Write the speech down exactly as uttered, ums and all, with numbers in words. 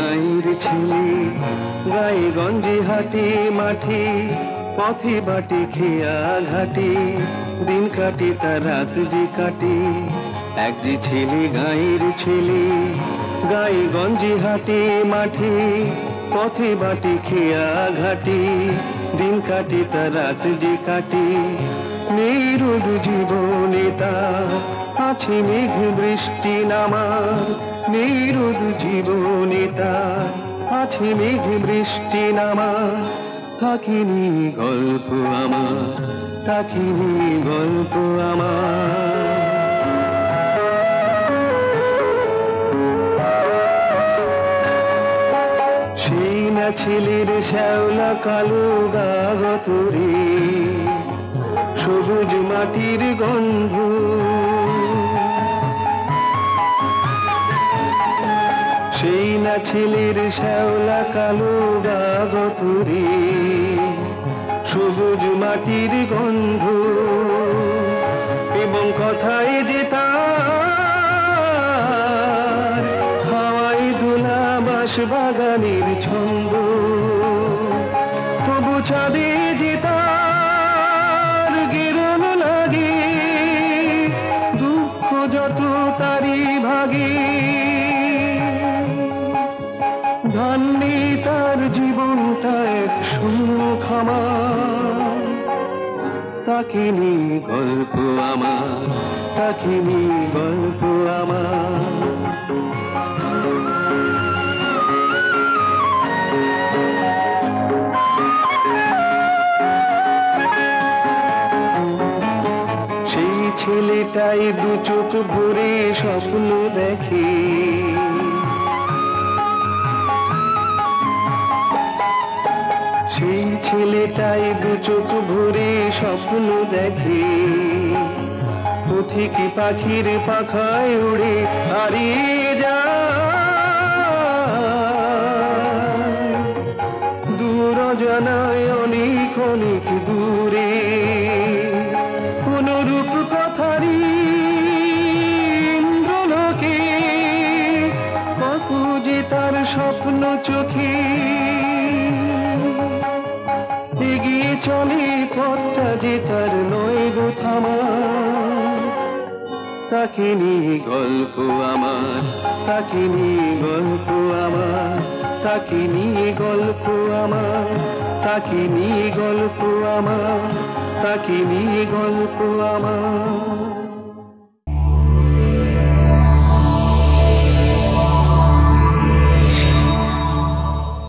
গাঁয়ের ছেলে, গায়ে গঞ্জে হাটে মাঠে, পথে বাটে খেয়া ঘাটে, দিন কাটে তার রাত যে কাটে। এক যে ছেলে গাঁয়ের ছেলে, গায়ে গঞ্জে হাটে মাঠে, পথে বাটে খেয়া ঘাটে, দিন কাটে তার রাত যে কাটে। নেই রোদ জীবনে তার, আছে মেঘ বৃষ্টি নামার। নেই রোদ জীবনে তার, আছে মেঘ বৃষ্টি নামার। থাকিনি গল্প আমার, থাকিনি গল্প আমার। সেই না ছেলের শ্যাওলা কালো গাগতরে, সবুজ মাটির গন্ধ। সেই না ছেলের শ্যাওলা কালো গাগতরে, সবুজ মাটির গন্ধ। এবং কথায় যে তার হাওয়ায় দোলা বাঁশ বাগানের ছন্দ। তবু চাঁদে যে তার গেরুন লাগে, দুঃখ যত তারি ভাগে। ধান্যে তার জীবনটা এক শূন্য খামা। তাকে নিয়ে গল্প আমার, তাকে নিয়ে গল্প আমার। সেই ছেলেটাই দু চোখ ভরে স্বপ্ন দেখে, সেই ছেলেটাই দু চোখ ভরে স্বপ্ন দেখে। পথিক পাখির পাখায় উড়ে হারিয়ে যায়, দূর অজানায় অনেক অনেক দূরে। কোনরূপ কথারি ইন্দ্রলোকে, কত যে তার স্বপ্ন চোখে। এগিয়ে চলে পথটা যে তার নয় গো থামা। তাকে নিয়ে গল্প আমার, তাকে নিয়ে গল্প আমার। তাকে নিয়ে গল্প আমার, তাকে নিয়ে গল্প আমার। তাকে নিয়ে গল্প আমার।